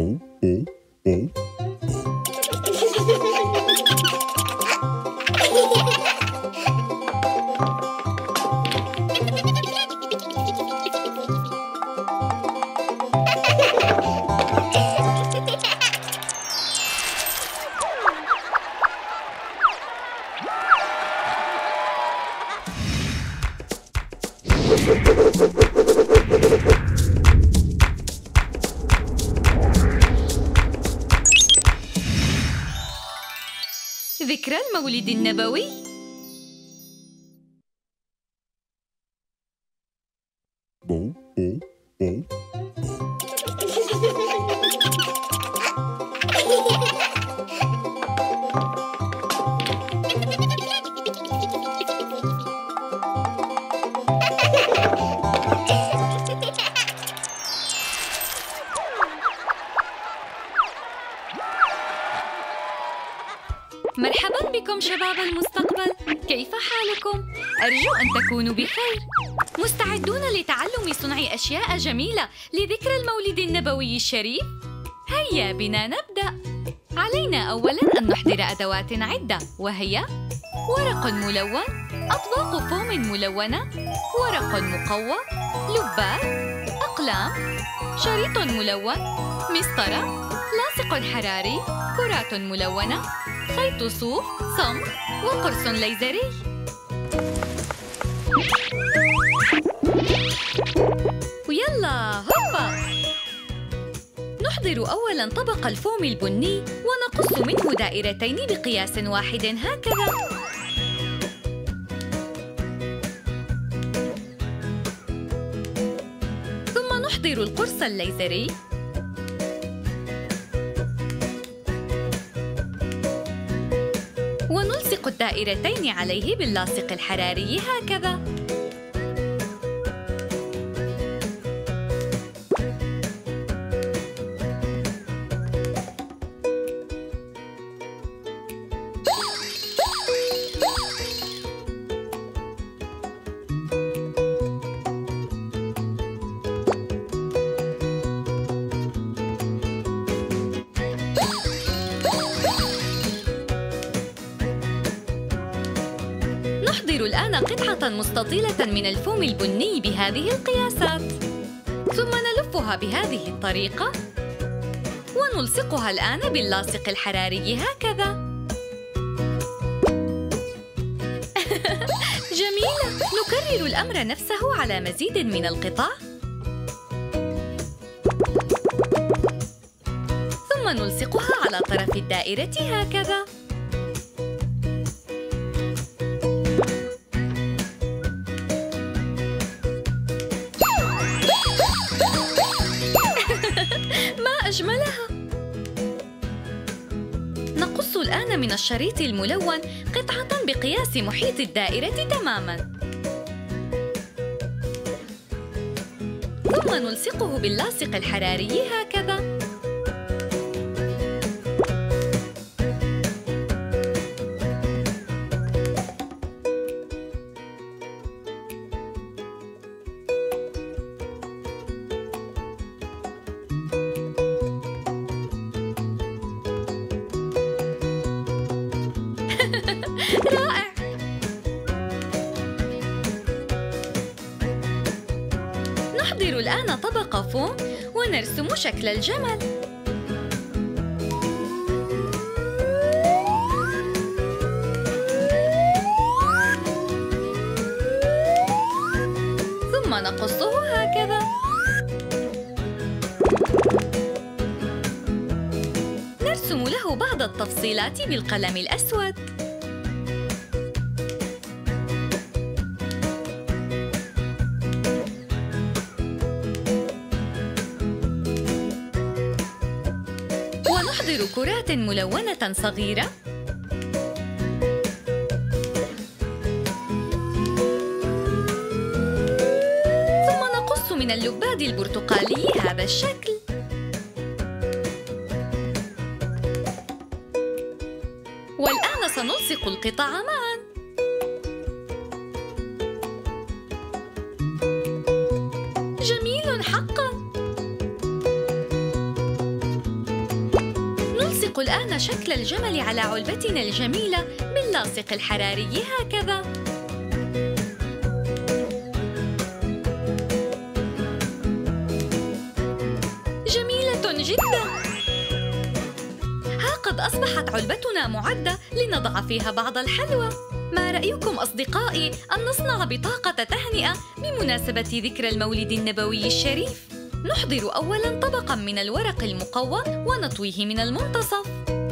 ذكرى المولد النبوي. مرحباً بكم شباب المستقبل، كيف حالكم؟ أرجو أن تكونوا بخير. مستعدون لتعلم صنع أشياء جميلة لذكرى المولد النبوي الشريف؟ هيا بنا نبدأ. علينا أولاً أن نحضر أدوات عدة، وهي ورق ملون، أطباق فوم ملونة، ورق مقوى، لبات، أقلام، شريط ملون، مسطرة، لاصق حراري، كرات ملونة، خيط صوف، صمغ، وقرص ليزري. ويلا هوبا! نحضر أولاً طبق الفوم البني ونقص منه دائرتين بقياس واحد هكذا. ثم نحضر القرص الليزري ونلصق الدائرتين عليه باللاصق الحراري هكذا. نحضر الآن قطعة مستطيلة من الفوم البني بهذه القياسات، ثم نلفها بهذه الطريقة ونلصقها الآن باللاصق الحراري هكذا. جميلة! نكرر الأمر نفسه على مزيد من القطع، ثم نلصقها على طرف الدائرة هكذا. أجملها! نقص الآن من الشريط الملون قطعة بقياس محيط الدائرة تماماً، ثم نلصقه باللاصق الحراري هكذا. رائع! نحضر الآن طبق فوم ونرسم شكل الجمل. ثم نقصه هكذا. نرسم له بعض التفصيلات بالقلم الأسود. ونحضر كرات ملونة صغيرة ثم نقص من اللباد البرتقالي هذا الشكل. والآن سنلصق القطع معاً. جميل حقاً! نلصق الآن شكل الجمل على علبتنا الجميلة باللاصق الحراري هكذا. جميلة جداً! ها قد أصبحت علبتنا معدة لنضع فيها بعض الحلوى. ما رأيكم أصدقائي أن نصنع بطاقة تهنئة بمناسبة ذكرى المولد النبوي الشريف؟ نحضر أولاً طبقاً من الورق المقوى ونطويه من المنتصف.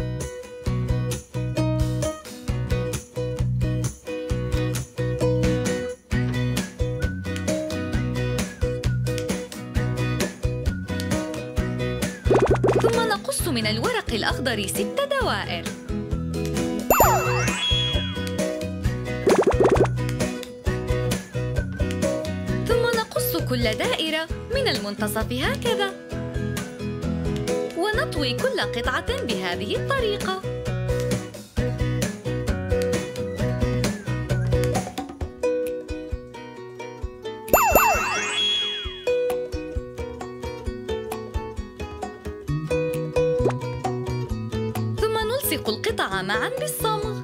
ثم نقص من الورق الأخضر 6 دوائر. كل دائرة من المنتصف هكذا، ونطوي كل قطعة بهذه الطريقة. ثم نلصق القطع معاً بالصمغ.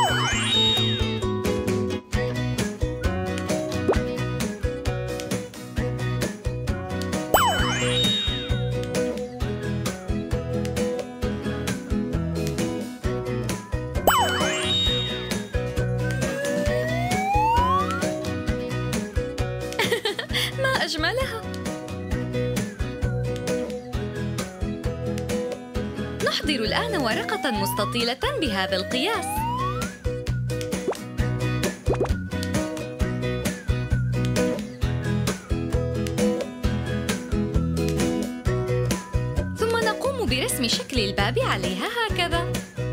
أجملها. نحضر الآن ورقة مستطيلة بهذا القياس. ثم نقوم برسم شكل الباب عليها هكذا.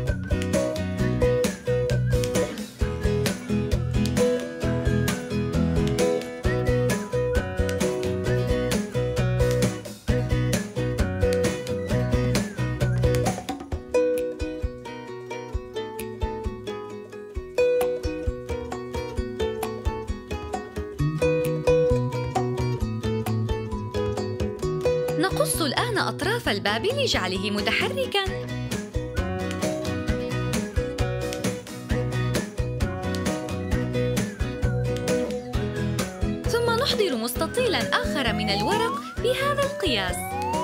نقص الآن أطراف الباب لجعله متحركاً. ثم نحضر مستطيلاً آخر من الورق بهذا القياس،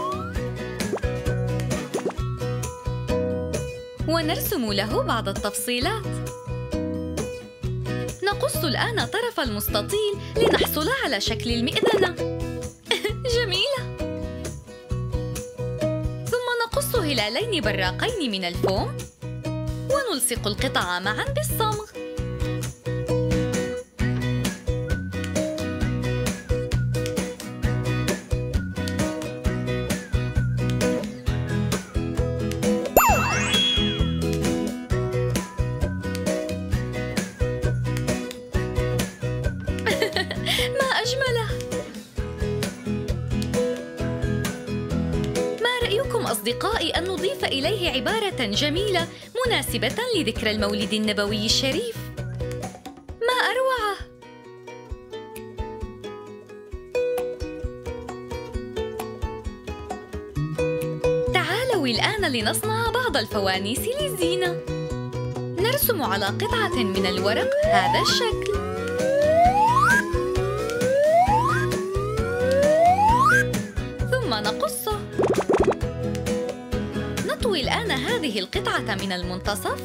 ونرسم له بعض التفصيلات. نقص الآن طرف المستطيل لنحصل على شكل المئذنة. جميلة! نقص هلالين براقين من الفوم، ونلصق القطع معاً بالصمغ. ما أجمله! أصدقائي أن نضيف إليه عبارة جميلة مناسبة لذكرى المولد النبوي الشريف. ما أروعه! تعالوا الآن لنصنع بعض الفوانيس للزينة. نرسم على قطعة من الورق هذا الشكل، ثم نقصه. نطوي الآن هذه القطعة من المنتصف،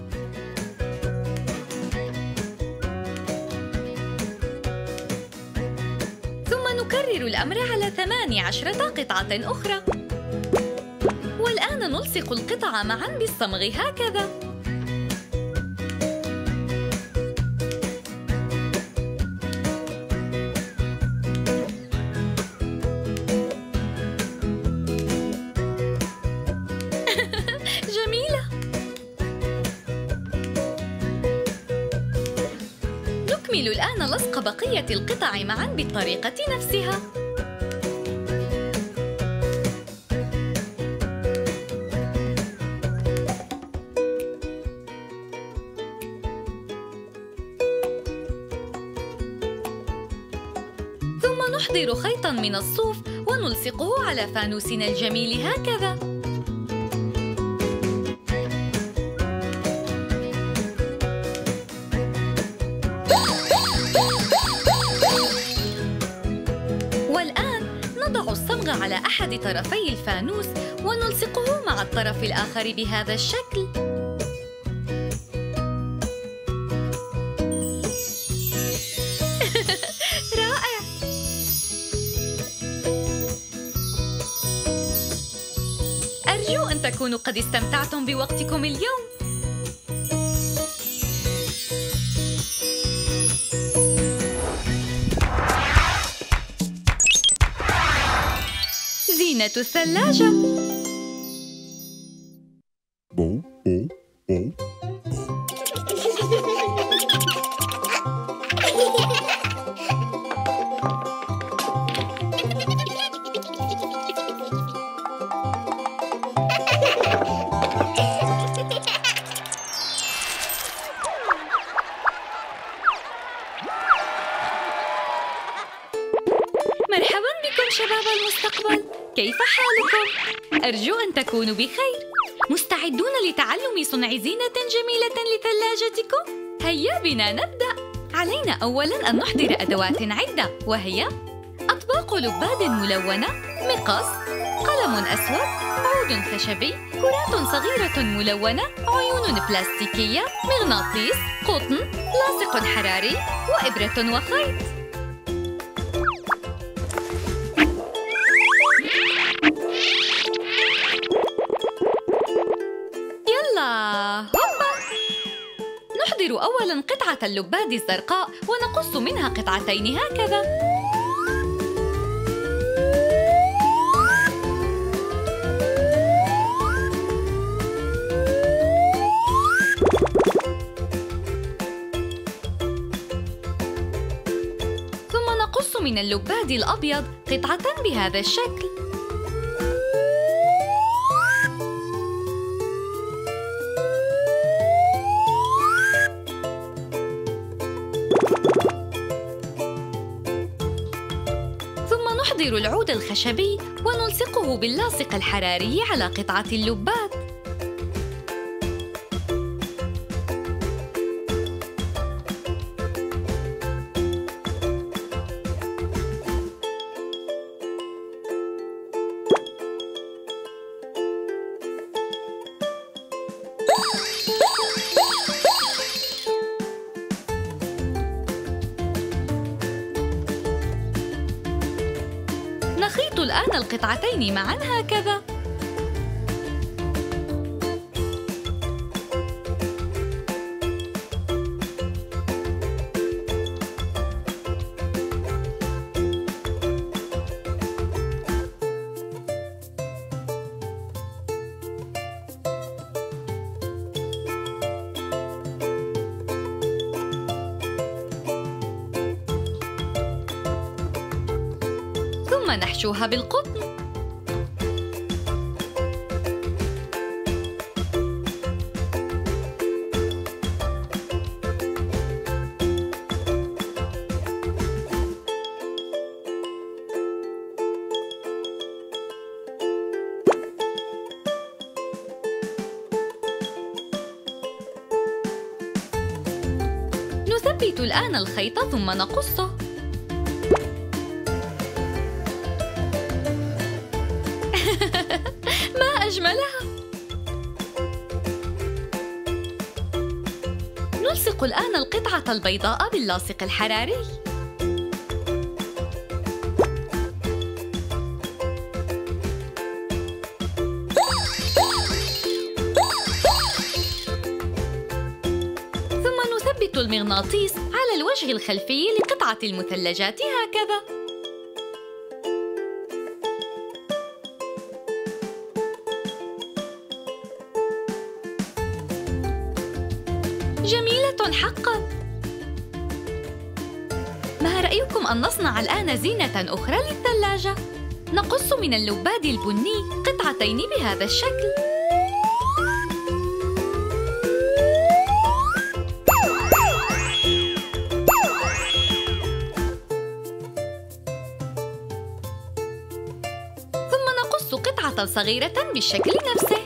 ثم نكرر الأمر على 18 قطعة أخرى. والآن نلصق القطع معاً بالصمغ هكذا. نكمل الآن لصق بقية القطع معاً بالطريقة نفسها. ثم نحضر خيطاً من الصوف ونلصقه على فانوسنا الجميل هكذا. أحد طرفي الفانوس ونلصقه مع الطرف الآخر بهذا الشكل. رائع! أرجو أن تكونوا قد استمتعتم بوقتكم اليوم. زينة الثلاجة. مرحباً بكم شباب المستقبل، كيف حالكم؟ أرجو أن تكونوا بخير. مستعدون لتعلم صنع زينة جميلة لثلاجتكم؟ هيا بنا نبدأ. علينا أولاً أن نحضر أدوات عدة، وهي أطباق لباد ملونة، مقص، قلم أسود، عود خشبي، كرات صغيرة ملونة، عيون بلاستيكية، مغناطيس، قطن، لاصق حراري، وإبرة وخيط. هوبا! نحضر أولاً قطعة اللباد الزرقاء ونقص منها قطعتين هكذا. ثم نقص من اللباد الأبيض قطعة بهذا الشكل. نحضر العود الخشبي ونلصقه باللاصق الحراري على قطعة اللباد. نخيط الآن القطعتين معاً هكذا. ثم نحشوها بالقطن. نثبت الآن الخيط ثم نقصه. ما أجملها! نلصق الآن القطعة البيضاء باللاصق الحراري. ثم نثبت المغناطيس على الوجه الخلفي لقطعة المثلجات هكذا. جميلة حقاً! ما رأيكم أن نصنع الآن زينة أخرى للثلاجة؟ نقص من اللباد البني قطعتين بهذا الشكل. ثم نقص قطعة صغيرة بالشكل نفسه.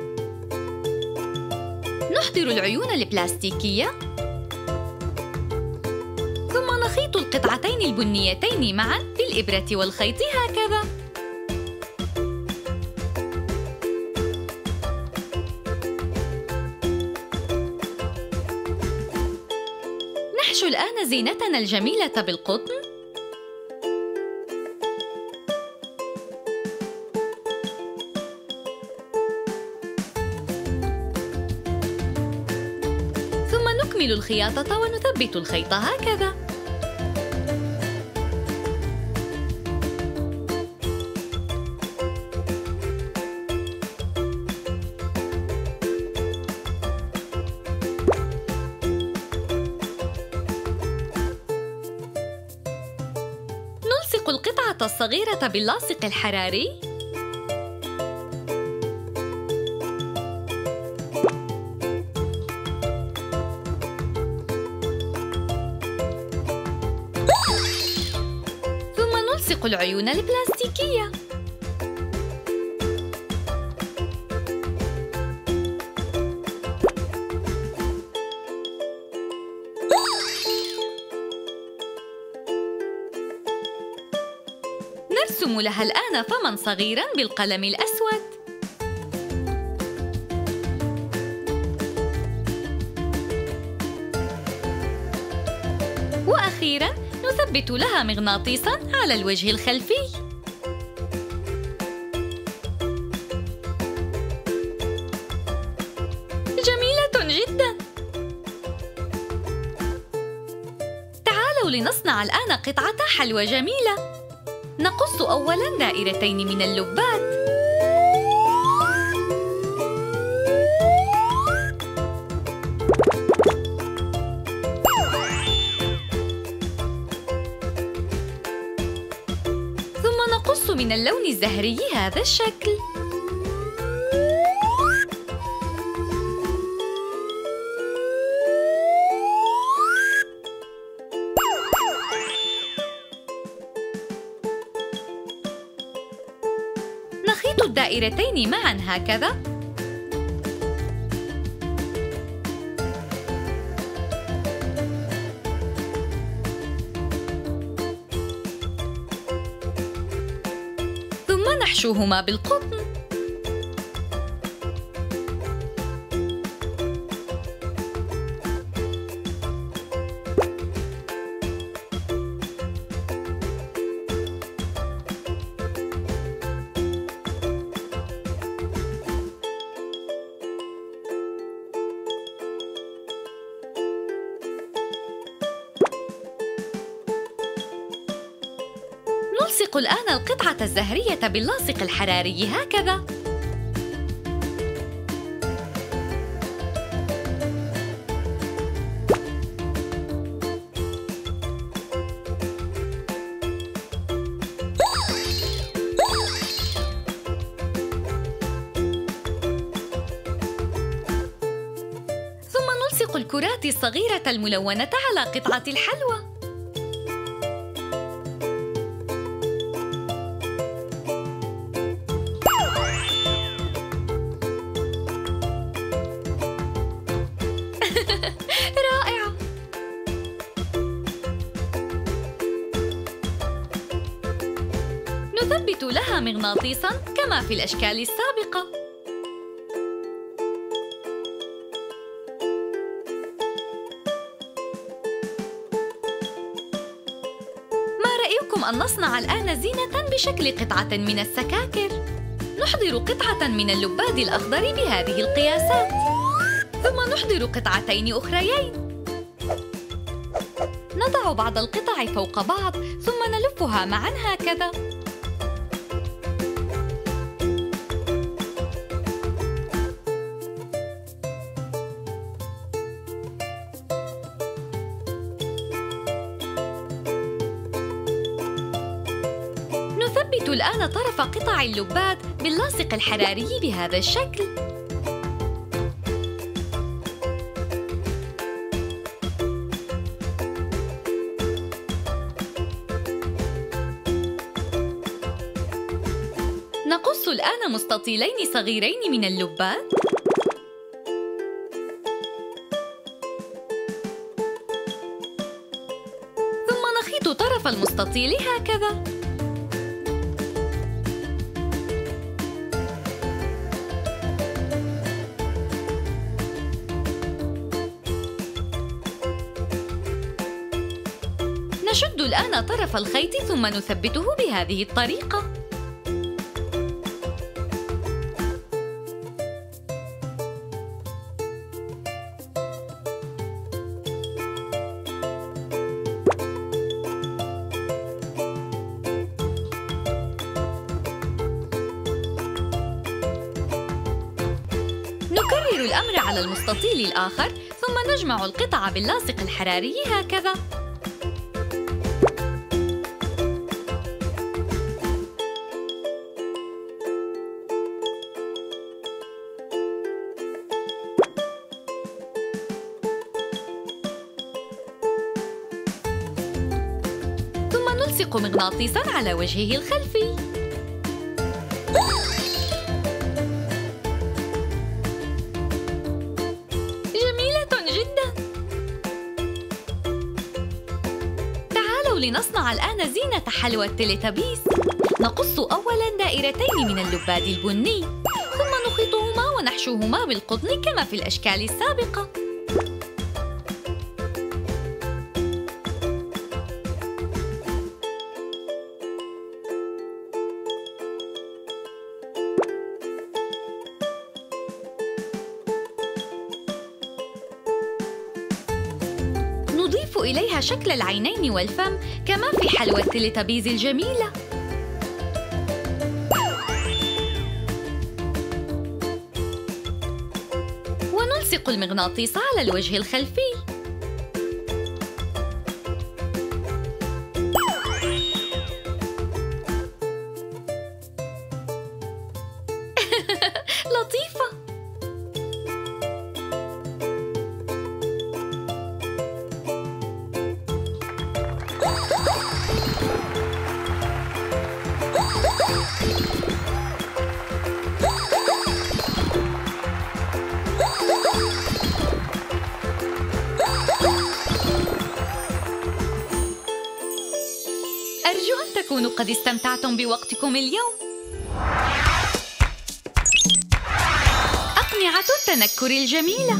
نحضر العيون البلاستيكية، ثم نخيط القطعتين البنيتين معاً بالإبرة والخيط هكذا. نحشو الآن زينتنا الجميلة بالقطن. ثم نكمل الخياطة ونثبت الخيط هكذا. نلصق القطعة الصغيرة باللاصق الحراري. ثم نلصق العيون البلاستيكية. نرسم لها الآن فماً صغيراً بالقلم الأسود. وأخيراً نثبت لها مغناطيساً على الوجه الخلفي. جميلة جداً. تعالوا لنصنع الآن قطعة حلوى جميلة. نقص أولاً دائرتين من اللبات. ثم نقص من اللون الزهري هذا الشكل. نخيط الدائرتين معاً هكذا. ثم نحشوهما بالقطن. نلصق الآن القطعة الزهرية باللاصق الحراري هكذا. ثم نلصق الكرات الصغيرة الملونة على قطعة الحلوى. رائعة! نثبت لها مغناطيساً كما في الأشكال السابقة. ما رأيكم أن نصنع الآن زينة بشكل قطعة من السكاكر؟ نحضر قطعة من اللباد الأخضر بهذه القياسات، ثم نحضر قطعتين أخريين. نضع بعض القطع فوق بعض ثم نلفها معاً هكذا. نثبت الآن طرف قطع اللباد باللاصق الحراري بهذا الشكل. نقص الآن مستطيلين صغيرين من اللباد. ثم نخيط طرف المستطيل هكذا. نشد الآن طرف الخيط ثم نثبته بهذه الطريقة. نكرر الأمر على المستطيل الآخر ثم نجمع القطع باللاصق الحراري هكذا. ثم نلصق مغناطيساً على وجهه الخلفي. لنصنع الآن زينة حلوى التليتابيس. نقص أولاً دائرتين من اللباد البني، ثم نخيطهما ونحشوهما بالقطن كما في الأشكال السابقة. نضيف إليها شكل العينين والفم كما في حلوى التليتابيز الجميلة. ونلصق المغناطيس على الوجه الخلفي. لطيفة. أرجو أن تكونوا قد استمتعتم بوقتكم اليوم. أقنعة التنكر الجميلة.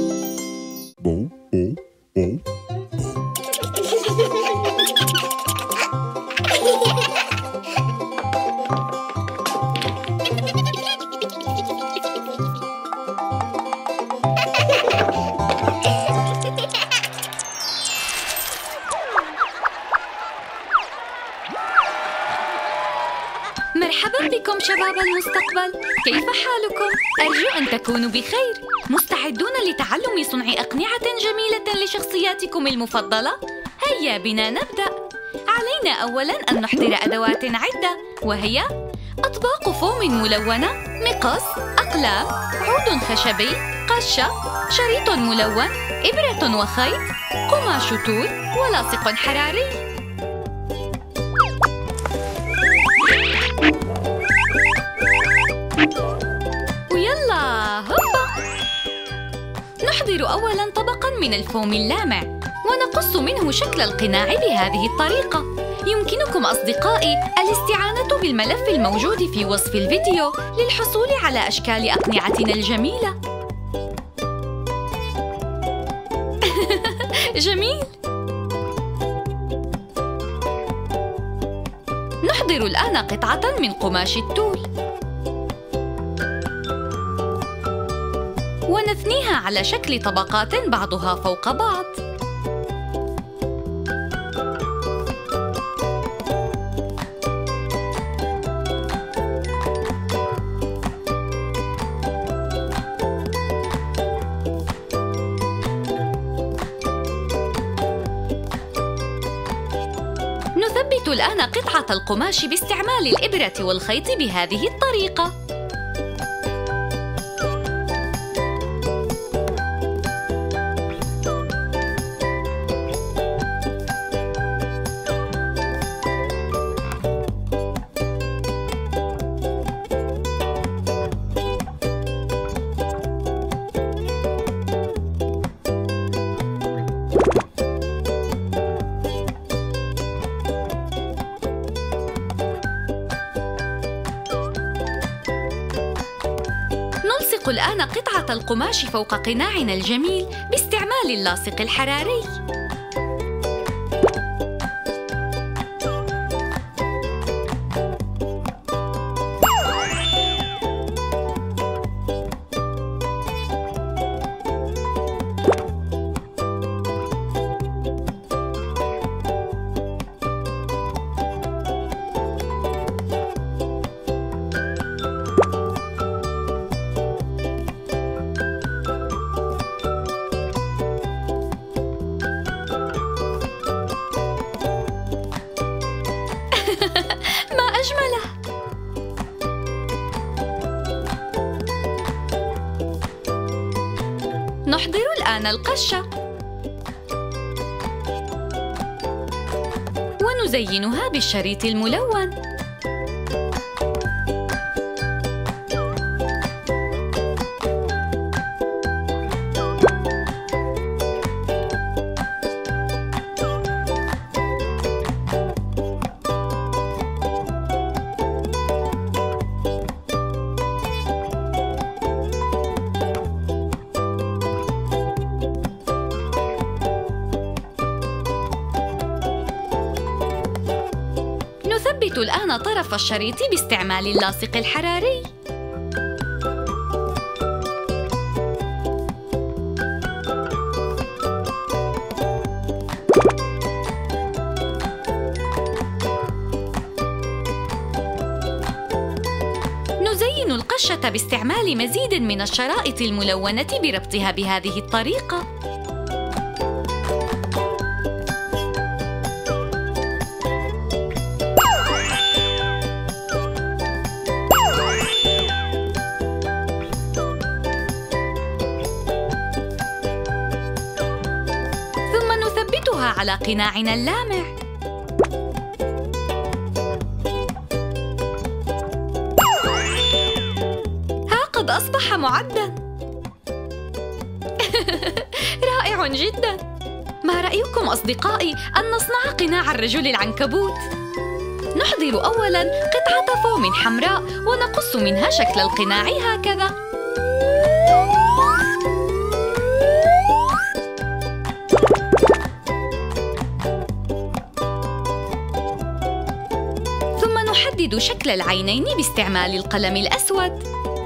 مرحباً بكم شباب المستقبل، كيف حالكم؟ أرجو أن تكونوا بخير. مستعدون لتعلم صنع أقنعة جميلة لشخصياتكم المفضلة؟ هيا بنا نبدأ. علينا أولاً أن نحضر أدوات عدة، وهي أطباق فوم ملونة، مقص، أقلام، عود خشبي، قشة، شريط ملون، إبرة وخيط، قماش طول، ولاصق حراري. ويلا هوبا! نحضر أولاً طبقاً من الفوم اللامع ونقص منه شكل القناع بهذه الطريقة. يمكنكم أصدقائي الاستعانة بالملف الموجود في وصف الفيديو للحصول على أشكال أقنعتنا الجميلة. جميل! نحضر الآن قطعة من قماش التول ونثنيها على شكل طبقات بعضها فوق بعض. نثبت الآن قطعة القماش باستعمال الإبرة والخيط بهذه الطريقة. نلصق الآن قطعة القماش فوق قناعنا الجميل باستعمال اللاصق الحراري. نحضر الآن القشة ونزينها بالشريط الملون. نثبت الآن طرف الشريط باستعمال اللاصق الحراري. نزين القشة باستعمال مزيد من الشرائط الملونة بربطها بهذه الطريقة. على قناعنا اللامع. ها قد أصبح معداً. رائع جداً. ما رأيكم أصدقائي أن نصنع قناع الرجل العنكبوت؟ نحضر أولاً قطعة فوم حمراء ونقص منها شكل القناع هكذا. نحدد شكل العينين باستعمال القلم الأسود.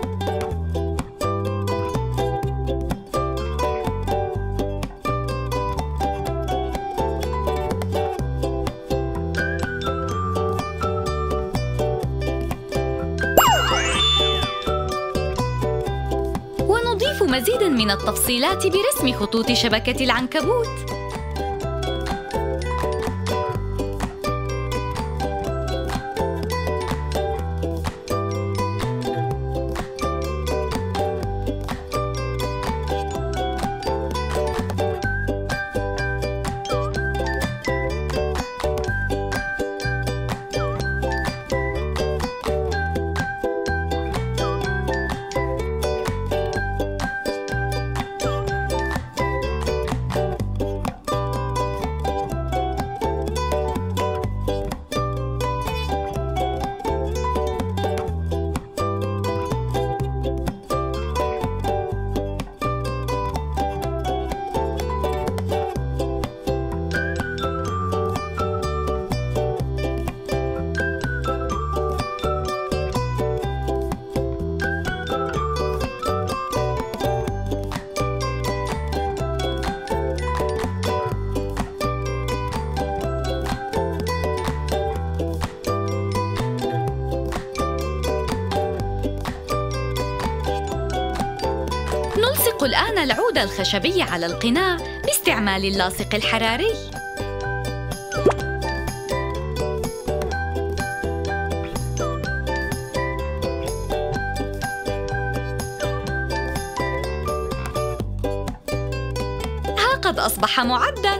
ونضيف مزيداً من التفصيلات برسم خطوط شبكة العنكبوت. نلصق الآن العود الخشبي على القناع باستعمال اللاصق الحراري. ها قد أصبح معداً.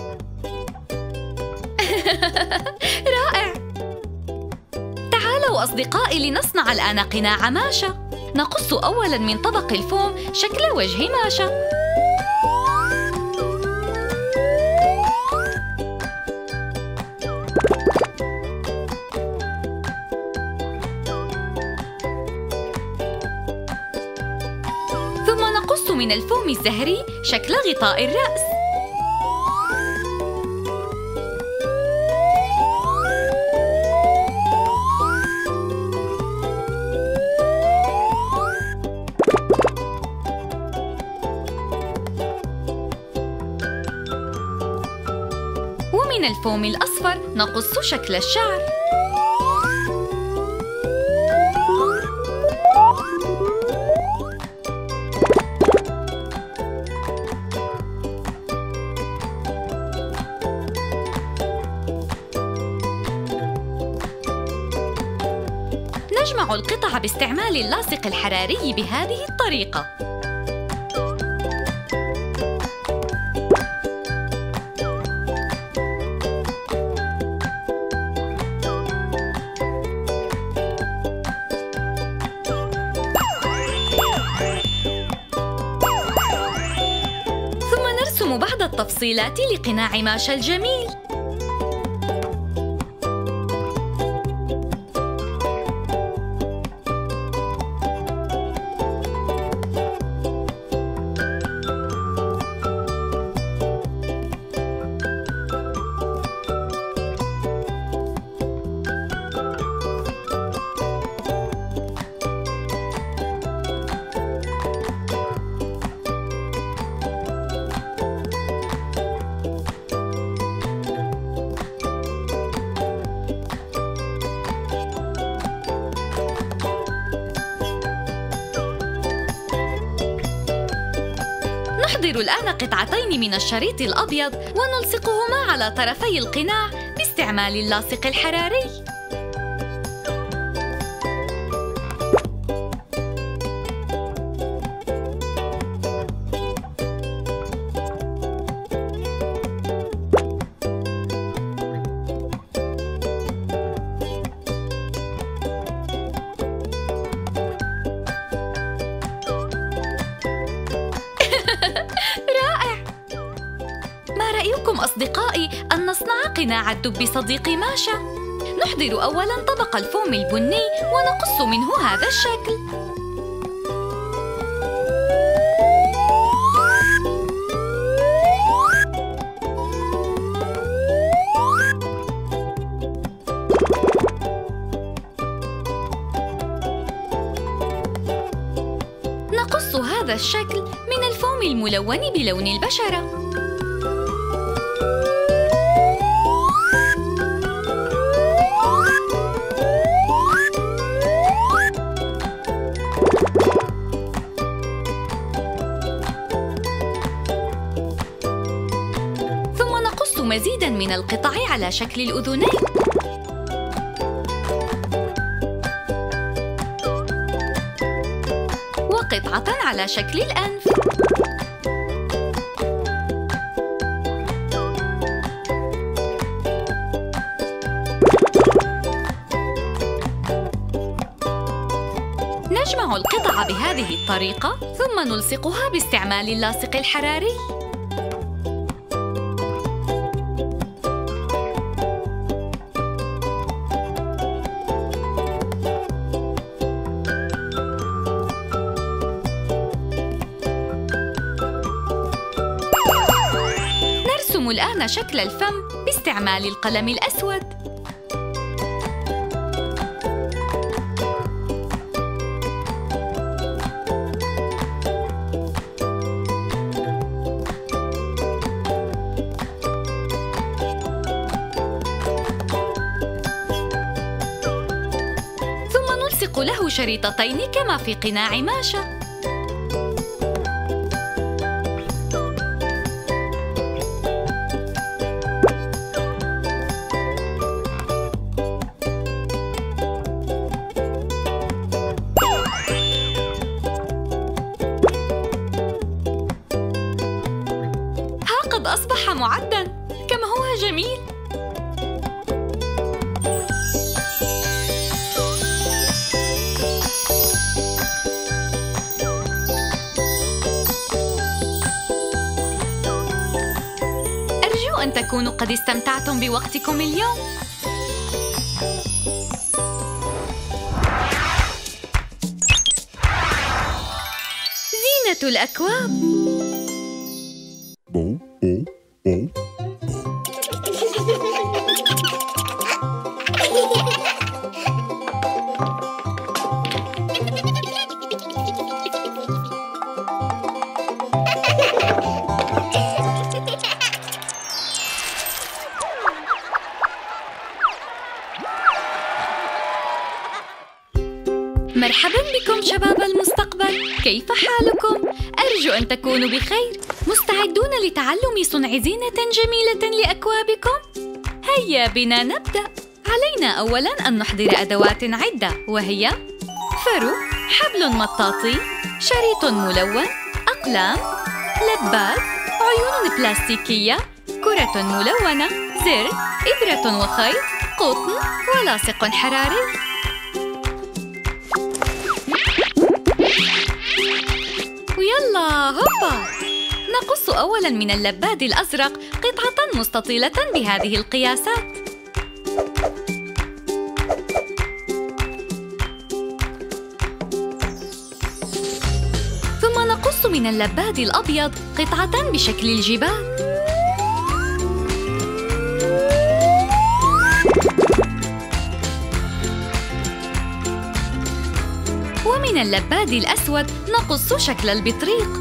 رائع. تعالوا أصدقائي لنصنع الآن قناع ماشا. نقص أولاً من طبق الفوم شكل وجه ماشا. ثم نقص من الفوم الزهري شكل غطاء الرأس. ومن الفوم الأصفر نقص شكل الشعر. نجمع القطع باستعمال اللاصق الحراري بهذه الطريقة. التفصيلات لقناع ماشا الجميل. نحضر الآن قطعتين من الشريط الأبيض ونلصقهما على طرفي القناع باستعمال اللاصق الحراري. رائع! ما رأيكم أصدقائي أن نصنع قناع الدب صديقي ماشا؟ نحضر أولاً طبق الفوم البني ونقص منه هذا الشكل. نقص هذا الشكل من الفوم الملون بلون البشرة. ثم نقص مزيداً من القطع على شكل الأذنين. وقطعة على شكل الأنف. نجمع القطع بهذه الطريقة ثم نلصقها باستعمال اللاصق الحراري. نرسم الآن شكل الفم باستعمال القلم الأسود. ثم نلصق له شريطتين كما في قناع ماشا. قد أصبح معداً، كما هو جميل. أرجو أن تكونوا قد استمتعتم بوقتكم اليوم. زينة الأكواب. مرحباً بكم شباب المستقبل، كيف حالكم؟ أرجو أن تكونوا بخير. مستعدون لتعلم صنع زينة جميلة لأكوابكم؟ هيا بنا نبدأ. علينا أولاً أن نحضر أدوات عدة، وهي فرو، حبل مطاطي، شريط ملون، أقلام، لبات، عيون بلاستيكية، كرة ملونة، زر، إبرة وخيط، قطن، ولاصق حراري. ويلا هوبا! نقص أولاً من اللباد الأزرق قطعة مستطيلة بهذه القياسات. ثم نقص من اللباد الأبيض قطعة بشكل الجبال. ومن اللباد الأسود نقص شكل البطريق.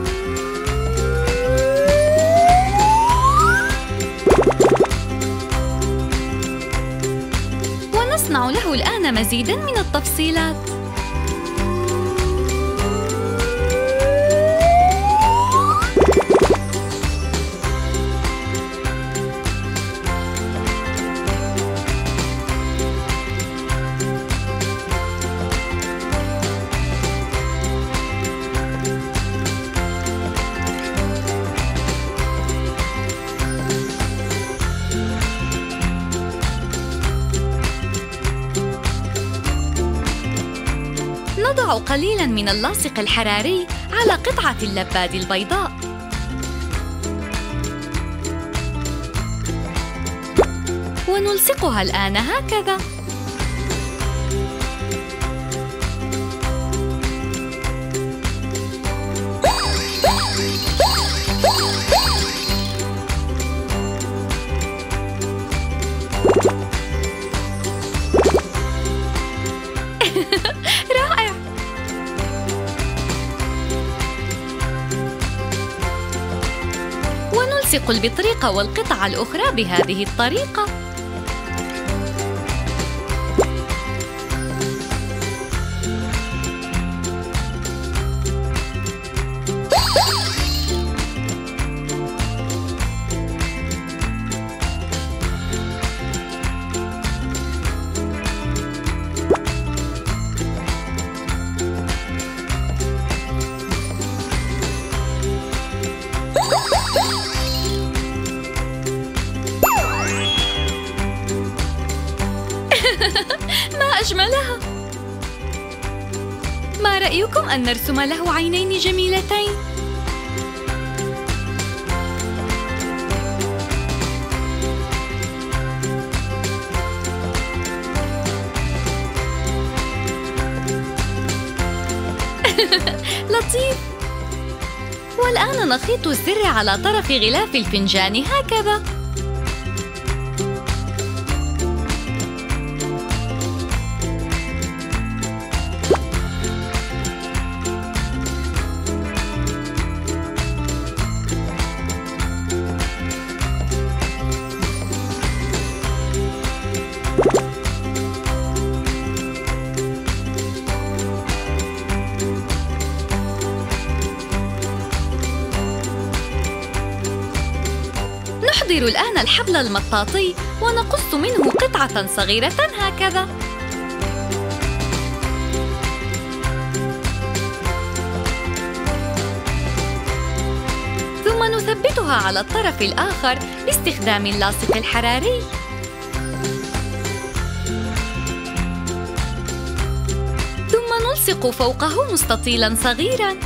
ونصنع له الآن مزيداً من التفصيلات. نضع قليلاً من اللاصق الحراري على قطعة اللباد البيضاء. ونلصقها الآن هكذا. رائع! ونلصق البطريق والقطع الأخرى بهذه الطريقة. ما أجملها! ما رأيكم أن نرسم له عينين جميلتين؟ لطيف! والآن نخيط الزر على طرف غلاف الفنجان هكذا. نحضر الآن الحبل المطاطي ونقص منه قطعة صغيرة هكذا. ثم نثبتها على الطرف الآخر باستخدام اللاصق الحراري. ثم نلصق فوقه مستطيلاً صغيراً.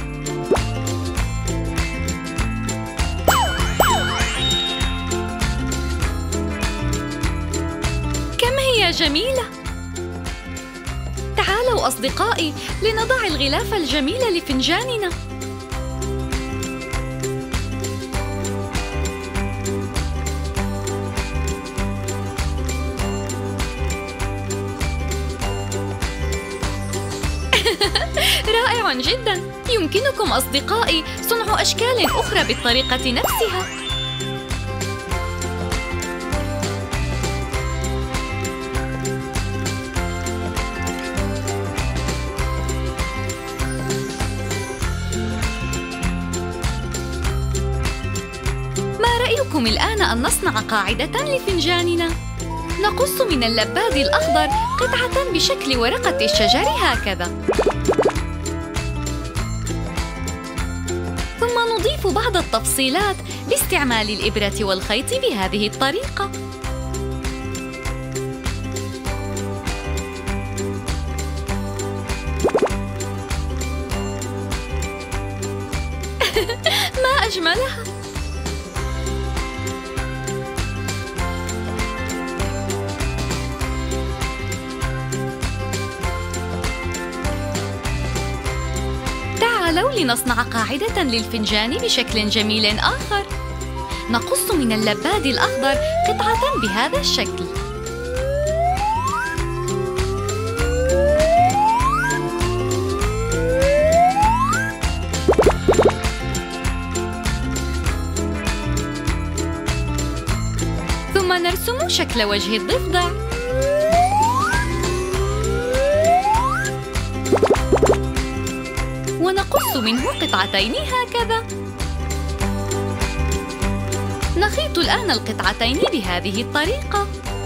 جميلة! تعالوا أصدقائي لنضع الغلاف الجميل لفنجاننا. رائع جداً! يمكنكم أصدقائي صنع أشكال أخرى بالطريقة نفسها. رأيكم الآن أن نصنع قاعدة لفنجاننا. نقص من اللباد الأخضر قطعة بشكل ورقة الشجر هكذا. ثم نضيف بعض التفصيلات باستعمال الإبرة والخيط بهذه الطريقة. ما أجملها! تعالوا لنصنع قاعدة للفنجان بشكل جميل آخر. نقص من اللباد الأخضر قطعة بهذا الشكل. ثم نرسم شكل وجه الضفدع. ونقص منه قطعتين هكذا. نخيط الآن القطعتين بهذه الطريقة.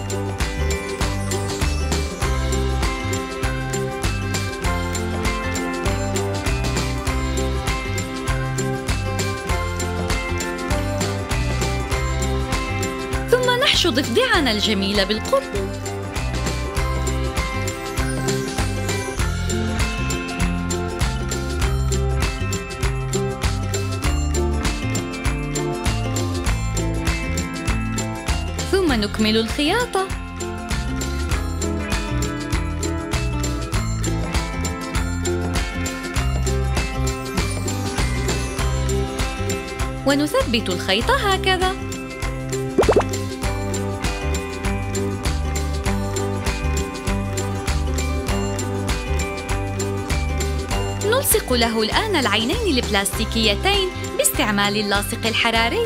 ثم نحشو ضفدعنا الجميل بالقطن. ثم نكمل الخياطة. ونثبت الخيط هكذا. نلصق له الآن العينين البلاستيكيتين باستعمال اللاصق الحراري.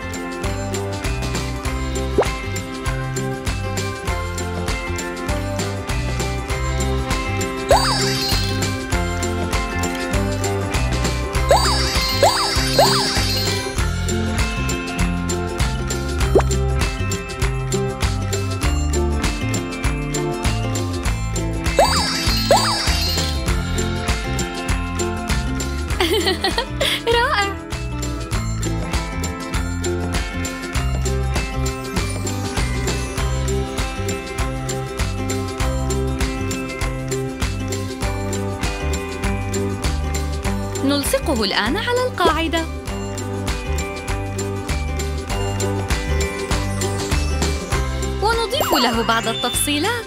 رائع! نلصقه الآن على القاعدة. ونضيف له بعض التفصيلات.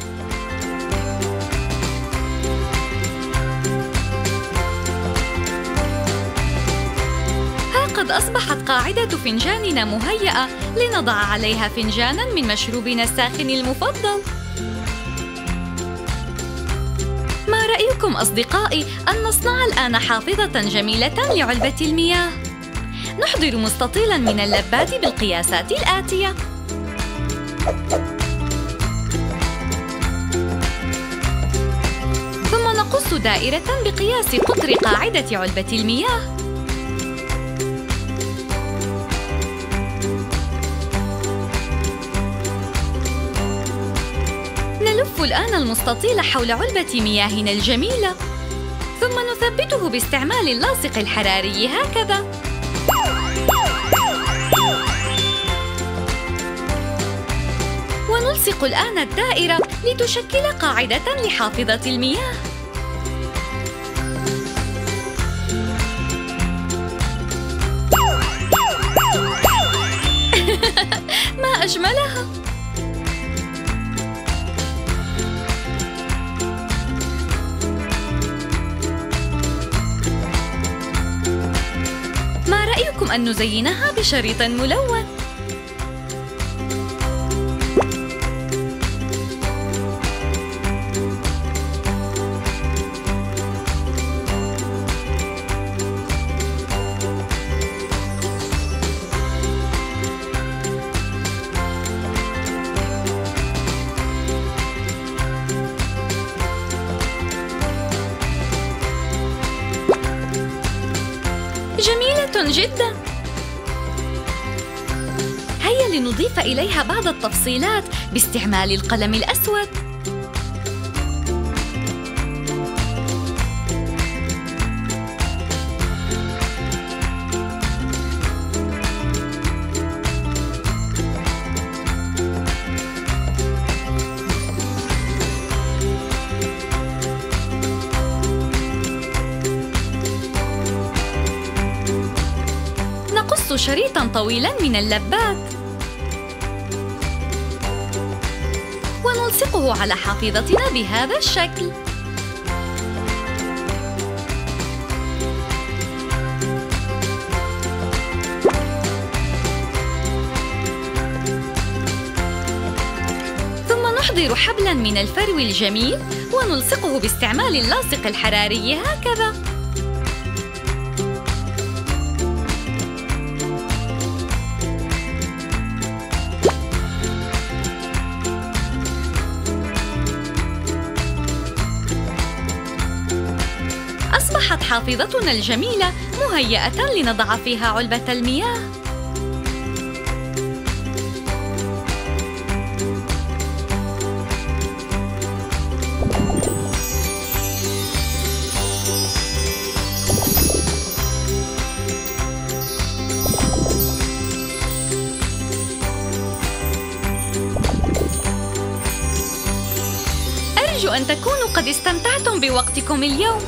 قد أصبحت قاعدة فنجاننا مهيئة لنضع عليها فنجاناً من مشروبنا الساخن المفضل. ما رأيكم أصدقائي أن نصنع الآن حافظة جميلة لعلبة المياه؟ نحضر مستطيلاً من اللباد بالقياسات الآتية. ثم نقص دائرة بقياس قطر قاعدة علبة المياه. نلف الآن المستطيل حول علبة مياهنا الجميلة. ثم نثبته باستعمال اللاصق الحراري هكذا. ونلصق الآن الدائرة لتشكل قاعدة لحافظة المياه. ما أجملها! ما رأيكم أن نزينها بشريط ملون؟ جميلة جداً! هيا لنضيف إليها بعض التفصيلات باستعمال القلم الأسود. نقص شريطاً طويلاً من اللبات ونلصقه على حافظتنا بهذا الشكل. ثم نحضر حبلاً من الفرو الجميل ونلصقه باستعمال اللاصق الحراري هكذا. أصبحت حافظتنا الجميلة مهيئة لنضع فيها علبة المياه. أرجو أن تكونوا قد استمتعتم بوقتكم اليوم.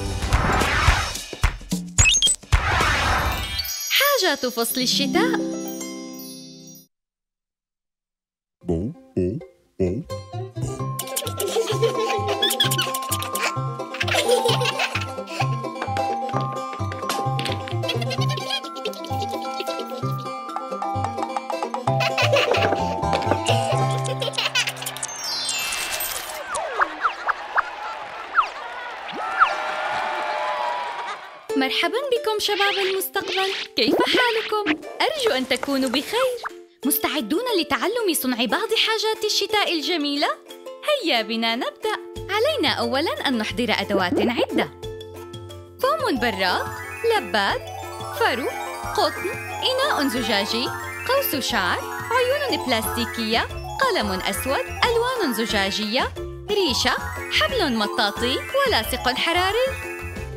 حاجات فصل الشتاء. بو بو بو. مرحباً بكم شباب المستقبل، كيف حالكم؟ أرجو أن تكونوا بخير. مستعدون لتعلم صنع بعض حاجات الشتاء الجميلة؟ هيا بنا نبدأ. علينا أولاً أن نحضر أدوات عدة: فوم براق، لبات، فرو، قطن، إناء زجاجي، قوس شعر، عيون بلاستيكية، قلم أسود، ألوان زجاجية، ريشة، حبل مطاطي، ولاصق حراري.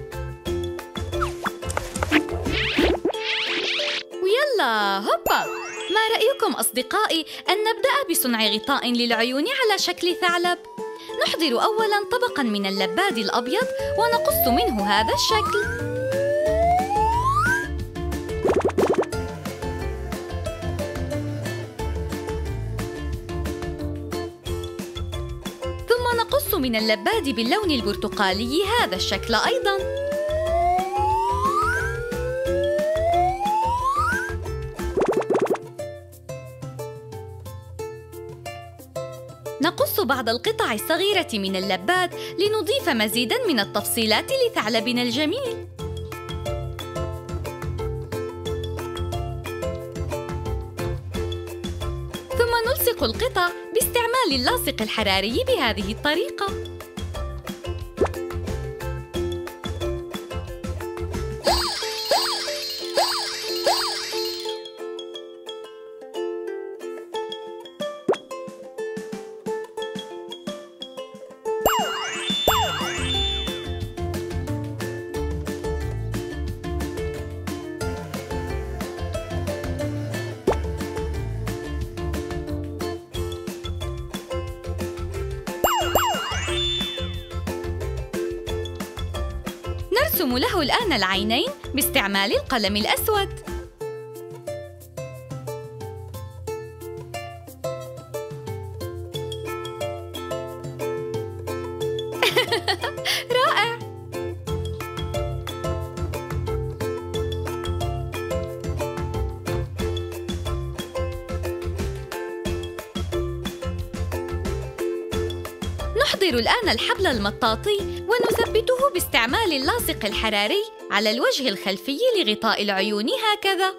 ويلا هوبا! ما رأيكم أصدقائي أن نبدأ بصنع غطاء للعيون على شكل ثعلب؟ نحضر أولاً طبقاً من اللباد الأبيض ونقص منه هذا الشكل. ثم نقص من اللباد باللون البرتقالي هذا الشكل أيضاً. نقص بعض القطع الصغيرة من اللبات لنضيف مزيداً من التفصيلات لثعلبنا الجميل. ثم نلصق القطع باستعمال اللاصق الحراري بهذه الطريقة. نرسم له الآن العينين باستعمال القلم الأسود. رائع! نحضر الآن الحبل المطاطي ونثبته باستعمال اللاصق الحراري على الوجه الخلفي لغطاء العيون هكذا.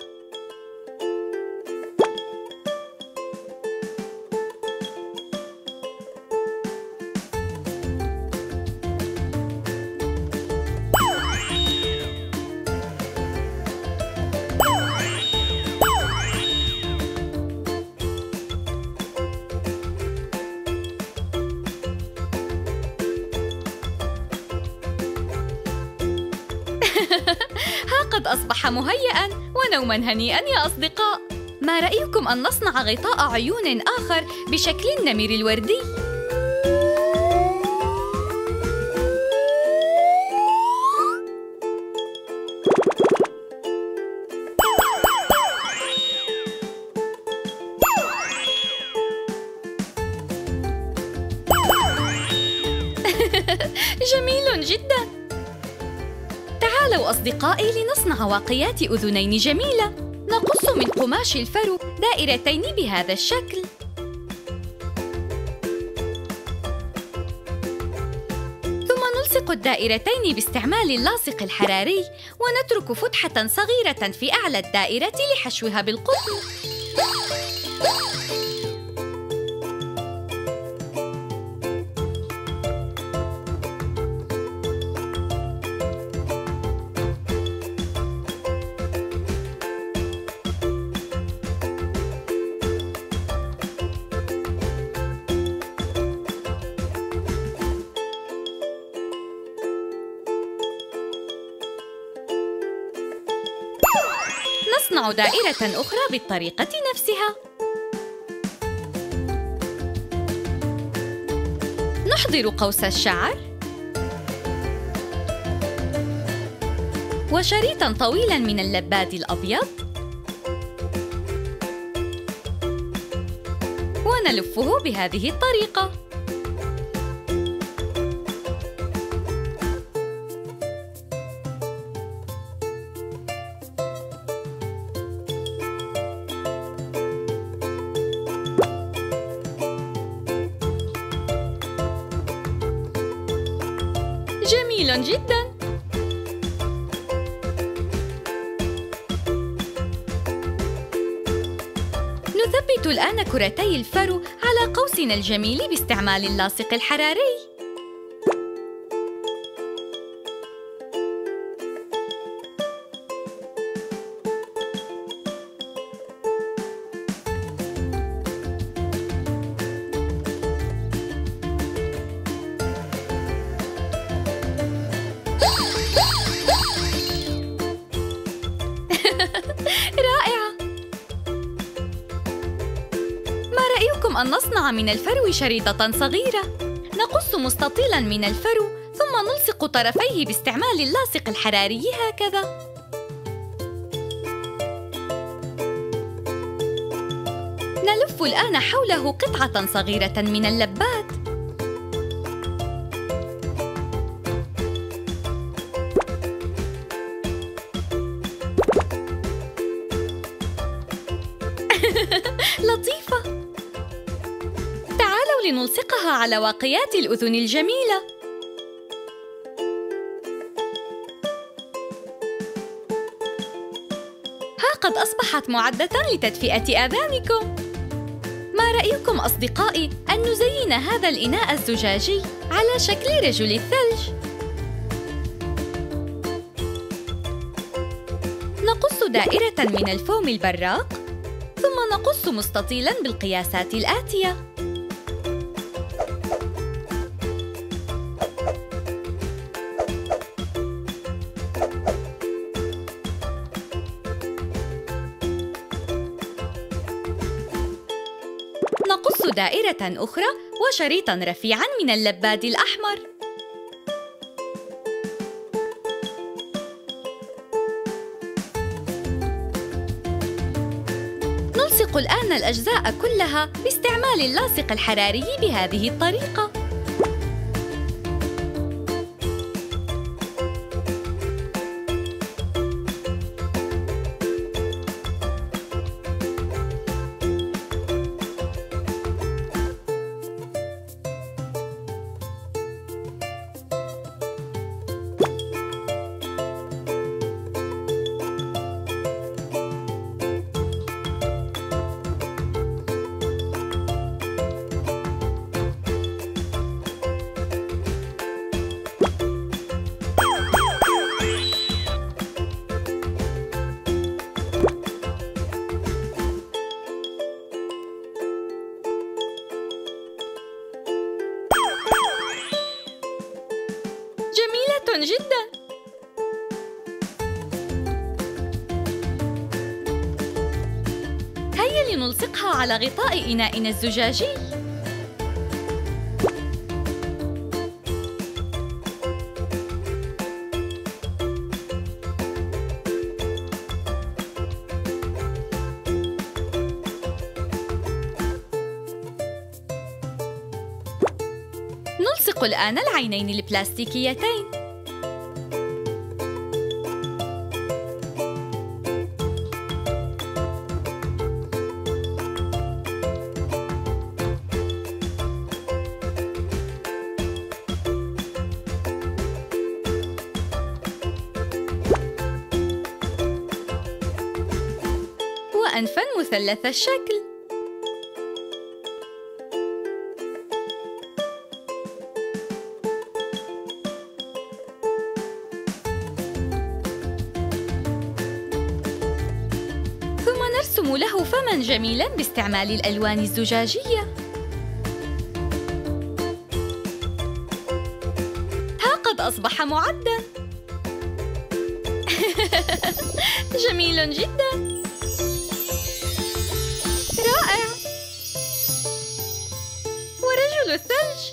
ها قد أصبح مهيئاً ونوماً هنيئاً يا أصدقاء. ما رأيكم أن نصنع غطاء عيون آخر بشكل النمر الوردي؟ أصدقائي، لنصنع واقيات أذنين جميلة. نقص من قماش الفرو دائرتين بهذا الشكل، ثم نلصق الدائرتين باستعمال اللاصق الحراري، ونترك فتحة صغيرة في أعلى الدائرة لحشوها بالقطن. نصنع دائرة أخرى بالطريقة نفسها. نحضر قوس الشعر وشريطاً طويلاً من اللباد الأبيض، ونلفه بهذه الطريقة. جميل جداً. نثبت الآن كرتي الفرو على قوسنا الجميل باستعمال اللاصق الحراري. رائعة! ما رأيكم أن نصنع من الفرو شريطة صغيرة؟ نقص مستطيلاً من الفرو ثم نلصق طرفيه باستعمال اللاصق الحراري هكذا. نلف الآن حوله قطعة صغيرة من اللبات. لطيفة! تعالوا لنلصقها على واقيات الأذن الجميلة. ها قد أصبحت معدة لتدفئة آذانكم. ما رأيكم أصدقائي أن نزين هذا الإناء الزجاجي على شكل رجل الثلج؟ نقص دائرة من الفوم البراق، ثم نقص مستطيلاً بالقياسات الآتية. نقص دائرة أخرى وشريطاً رفيعاً من اللباد الأحمر. نلصق الآن الأجزاء كلها باستعمال اللاصق الحراري بهذه الطريقة. جميلة جداً! هيا لنلصقها على غطاء إنائنا الزجاجي. نلصق الآن العينين البلاستيكيتين. أنفاً مثلث الشكل. ثم نرسم له فماً جميلاً باستعمال الألوان الزجاجية. ها قد أصبح معداً. جميل جداً. رائع. ورجل الثلج.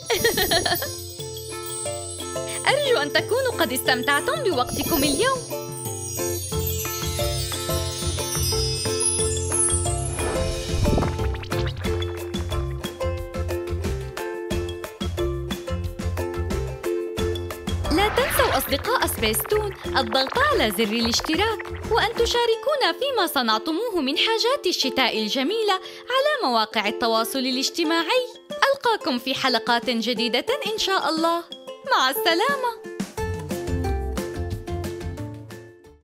أرجو أن تكونوا قد استمتعتم بوقتكم اليوم. لا تنسوا أصدقاء سبيستون الضغط على زر الاشتراك وأن تشاركونا فيما صنعتموه من حاجات الشتاء الجميلة على مواقع التواصل الاجتماعي. ألقاكم في حلقات جديدة إن شاء الله. مع السلامة.